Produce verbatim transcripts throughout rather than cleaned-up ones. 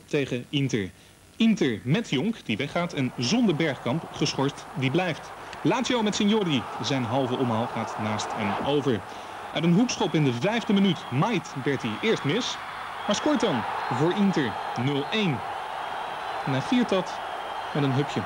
tegen Inter. Inter met Jonk, die weggaat, en zonder Bergkamp, geschorst, die blijft. Lazio met Signori, zijn halve omhaal gaat naast en over. Uit een hoekschop in de vijfde minuut maait Berti eerst mis, maar scoort dan voor Inter nul een. En hij viert dat met een hupje.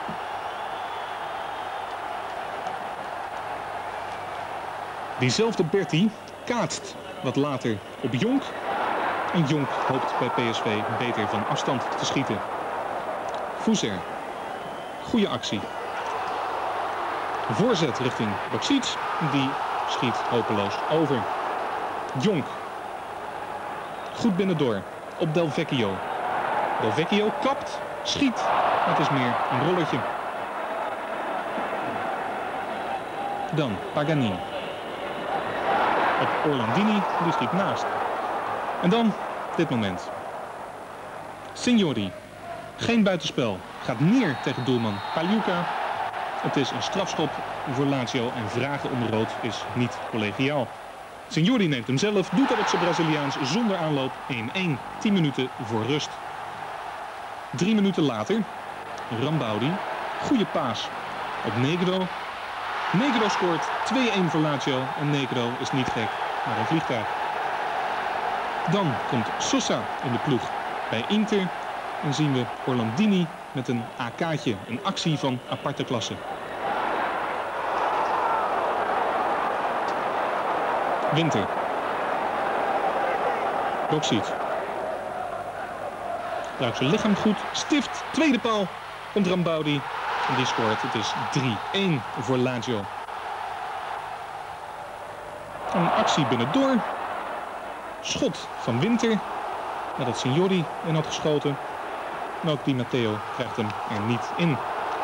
Diezelfde Berti kaatst wat later op Jonk. En Jonk hoopt bij P S V beter van afstand te schieten. Fuser. Goede actie. Voorzet richting Baksic. Die schiet hopeloos over. Jonk. Goed binnendoor. Op Del Vecchio. Del Vecchio kapt. Schiet. Het is meer een rollertje. Dan Paganini. Op Orlandini. Die schiet naast. En dan dit moment. Signori. Geen buitenspel. Gaat neer tegen doelman Pagliuca. Het is een strafschop voor Lazio en vragen om rood is niet collegiaal. Signori neemt hem zelf, doet dat op zijn Braziliaans zonder aanloop. één een, tien minuten voor rust. Drie minuten later, Rambaudi, goede paas op Negro. Negro scoort twee een voor Lazio en Negro is niet gek, maar een vliegtuig. Dan komt Sosa in de ploeg bij Inter en zien we Orlandini met een A K'tje, een actie van aparte klasse. Winter. Baksic. Gebruikt zijn lichaam goed. Stift. Tweede paal. Komt Rambaudi. En die scoort. Het is drie een voor Lazio. Een actie binnendoor. Schot van Winter. Nadat Signori in had geschoten. En ook Di Matteo krijgt hem er niet in.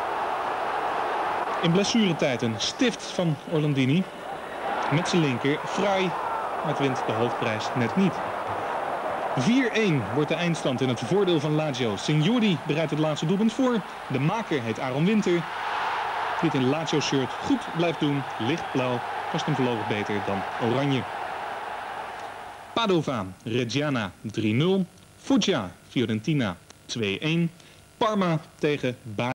In blessuretijd een stift van Orlandini. Met zijn linker, Frey, maar het wint de hoofdprijs net niet. vier een wordt de eindstand in het voordeel van Lazio. Signori bereidt het laatste doelpunt voor. De maker heet Aaron Winter. Die het in Lazio shirt goed blijft doen. Lichtblauw past hem voorlopig beter dan oranje. Padova, Reggiana drie nul. Foggia, Fiorentina twee een. Parma tegen Bari.